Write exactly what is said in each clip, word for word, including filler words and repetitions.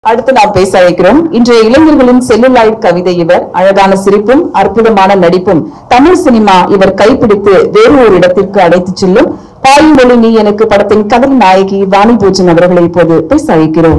அடுத்து நாம் பேச வைக்கிறோம். இன்றைய இளைஞர்களின் செல்லுலாய்ட் கவிதை இவர். அழகான சிரிப்பும் அற்புதமான நடிப்பும் தமிழ் சினிமா இவர் கைப்பிடித்து வேறு ஒரு இடத்திற்கு அழைத்துச் செல்லும். பாயுமொழி நீ எனக்கு படத்தின் கதல் நாயகி வாணி பூஜன் அவர்களை இப்போது பேச வைக்கிறோம்.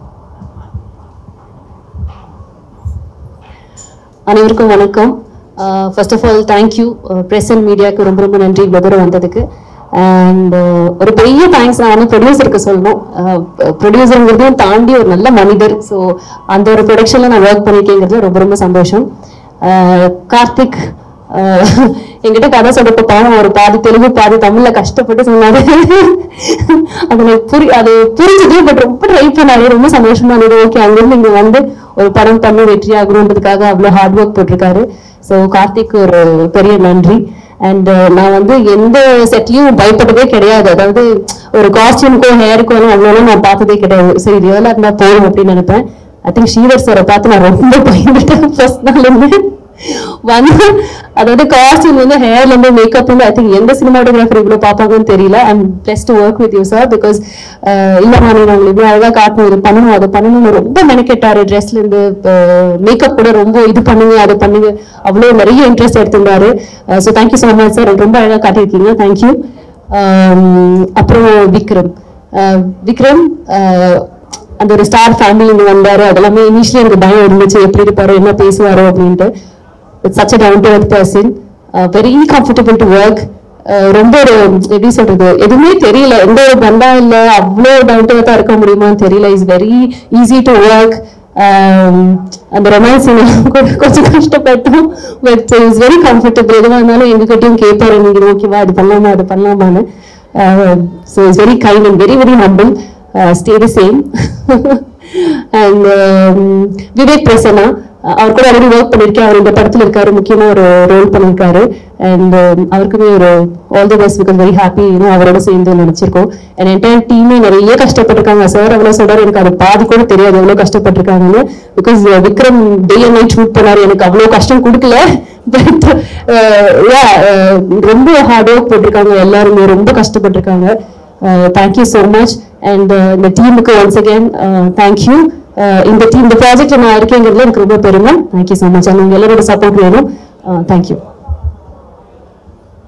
அனைவருக்கும் வணக்கம். First of all thank you press and மீடியாவுக்கு ரொம்ப ரொம்ப நன்றி இவ்வளோ தூரம் வந்ததுக்கு. அண்ட் ஒரு பெரிய தேங்க்ஸ் நான் வந்து ப்ரொடியூசருக்கு சொல்லணும். ப்ரொடியூசருங்கிறதையும் தாண்டி ஒரு நல்ல மனிதர். ஸோ அந்த ஒரு ப்ரொடக்ஷனில் நான் ஒர்க் பண்ணியிருக்கேங்கிறது ரொம்ப ரொம்ப சந்தோஷம். கார்த்திக் என்கிட்ட கதை சொல்றப்ப பாவம் ஒரு பாதி தெலுங்கு பாதி தமிழ்ல கஷ்டப்பட்டு சொன்னாரு. அது புரி அது புரிஞ்சுது. பட் ரொம்ப ட்ரை பண்ணாரு. ரொம்ப சந்தோஷமா இருந்தது. ஓகே, அங்கிருந்து இங்க வந்து ஒரு படம் பண்ணி வெற்றி ஆகணுன்றதுக்காக அவ்வளோ ஹார்ட் ஒர்க் போட்டிருக்காரு. ஸோ கார்த்திக் ஒரு பெரிய நன்றி. அண்ட் நான் வந்து எந்த செட்லயும் பயப்பட்டதே கிடையாது. அதாவது ஒரு காஸ்டியூமுக்கோ ஹேருக்கோ அவ்வளோ நான் பார்த்ததே கிடையாது. சரி ரியலா இருந்தா போதும் அப்படின்னு நினைப்பேன். ஐ திங்க் ஸ்ரீதர் சாரை பார்த்து நான் ரொம்ப பயந்துட்டேன் ஃபர்ஸ்ட் நாள் இருந்து வந்து. அதாவது காஸ்டியூம் வந்து ஹேர்ல இருந்து மேக்கப் வந்து ஐ திங்க் எந்த சினிமாட்டோகிராஃபர் இவ்வளவு பார்ப்பாங்கன்னு தெரியல. I am blessed to work with you sir. Because இல்லமா நீங்க உங்களுக்கு இவ்வளவு அழகா காட்டணும், இது பண்ணணும் அதை பண்ணணும்னு ரொம்ப மெனக்கெட்டாரு. ட்ரெஸ்ல இருந்து மேக்கப் கூட ரொம்ப இது பண்ணுங்க அதை பண்ணுங்க அவ்வளவு நிறைய இன்ட்ரெஸ்ட் எடுத்திருந்தாரு. So thank you so much sir. ரொம்ப அழகா காட்டியிருக்கீங்க. தேங்க்யூ. அப்புறம் விக்ரம் விக்ரம் அந்த ஒரு ஸ்டார் ஃபேமிலி இங்க வந்தாரு. அதெல்லாமே இனிஷியலி எனக்கு பயம் இருந்துச்சு, எப்படி இருப்பாரு என்ன பேசுவாரோ அப்படின்ட்டு. It's such a down to earth person, very comfortable to work. ரொம்ப ஒரு எப்படி சொல்றது எதுவுமே தெரியல, எந்த ஒரு பந்தா இல்லை, அவ்வளோ டவுன் டு எர்த்தா இருக்க முடியுமான்னு தெரியல. Is very easy to work. அந்த ரொமான்ஸ் கொஞ்சம் கஷ்டப்பட்டோம். But is very comfortable. எதுவாக இருந்தாலும் எங்ககிட்டயும் கேட்பாரு, நீங்க ஓகேவா அது பண்ணலாமா அது பண்ணலாமான்னு. So it's very kind and very very humble. Stay the same. And Vivek Prasanna அவர் கூட ஆல்ரெடி ஒர்க் பண்ணியிருக்கேன். அவர் இந்த படத்தில் இருக்காரு, முக்கியமா ஒரு ரோல் பண்ணியிருக்காரு. அண்ட் அவருக்குமே ஒரு all the best. Because very happy இன்னும் அவரோட சேர்ந்து நினைச்சிருக்கோம். அண்ட் என்டையர் டீமே நிறைய கஷ்டப்பட்டிருக்காங்க. சார் அவ்வளோ சொல்றாரு, எனக்கு அது பாதி கூட தெரியாது எவ்வளோ கஷ்டப்பட்டிருக்காங்கன்னு. Because Vikram day and night shoot பண்ணாரு. எனக்கு அவ்வளோ கஷ்டம் கொடுக்கல. பட் ரொம்ப ஹார்ட் ஒர்க் போட்டிருக்காங்க. எல்லாருமே ரொம்ப கஷ்டப்பட்டிருக்காங்க. Thank you so much. அண்ட் இந்த டீமுக்கு ஒன்ஸ் அகேன் தேங்க்யூ. இந்த டீம் இந்த ப்ராஜெக்ட் நான் இருக்கேங்கிறதுல எனக்கு ரொம்ப பெருமை. Thank you so much. அண்ட் உங்க எல்லாரோட சப்போர்ட் வேணும். தேங்க்யூ.